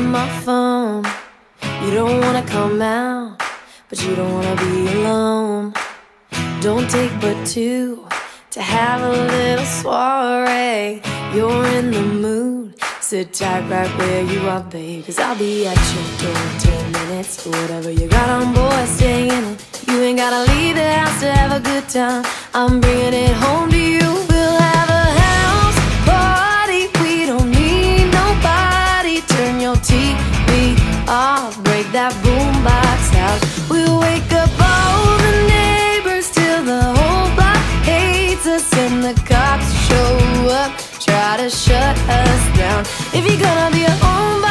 my phone. You don't wanna come out, but you don't wanna be alone. Don't take but two to have a little soiree. You're in the mood, sit tight right where you are, babe, 'cause I'll be at your door in 10 minutes. Whatever you got on, boy, stay in it. You ain't gotta leave the house to have a good time. I'm bringing it home to you. We'll have a house party. We don't need nobody. Turn your TV off, break that boombox out. We'll wake up all the neighbors till the whole block hates us, and the cops show up, try to shut us down. If you're gonna be a homebody,